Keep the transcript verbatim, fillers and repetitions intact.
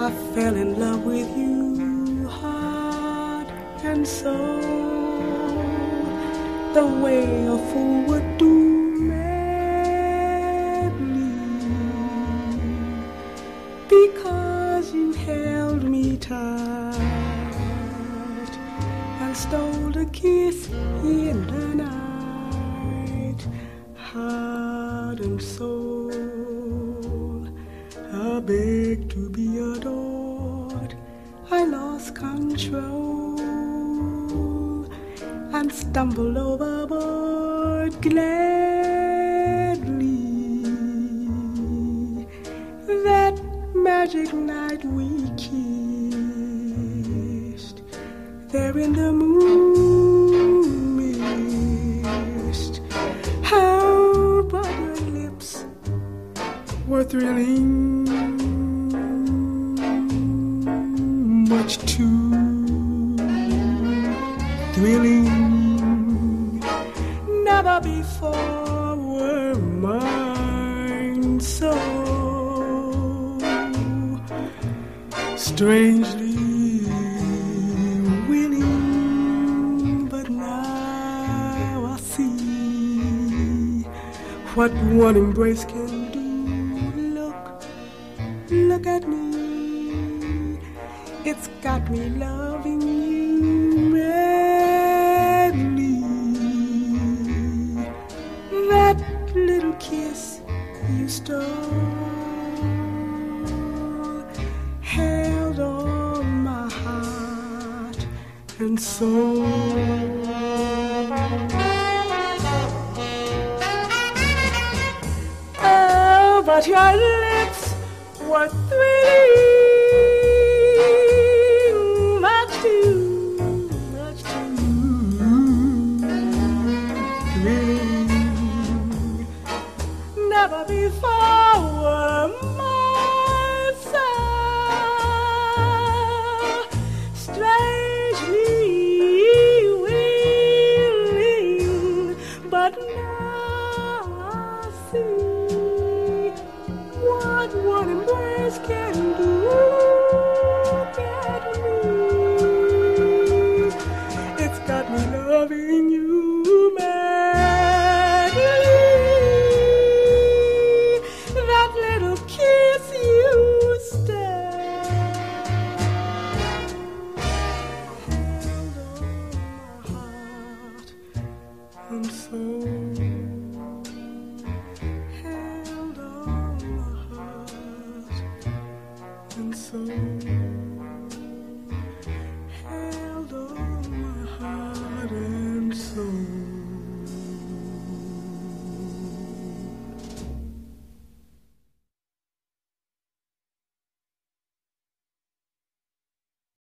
I fell in love with you, heart and soul, the way a fool would do madly, because you held me tight and stole a kiss in the night, heart and soul. I begged to be adored, I lost control and stumbled overboard gladly. That magic night we kissed, there in the moon mist, how but your lips were thrilling, much too thrilling. Never before were mine so strangely willing. But now I see what one embrace can do. Look, look at me. It's got me loving you madly. That little kiss you stole held on my heart and soul. Oh, but your lips were thrilling. Never before were my soul strangely willing, but now I see what one embrace can do. Get me, it's got me loving you madly. Held on my heart and soul.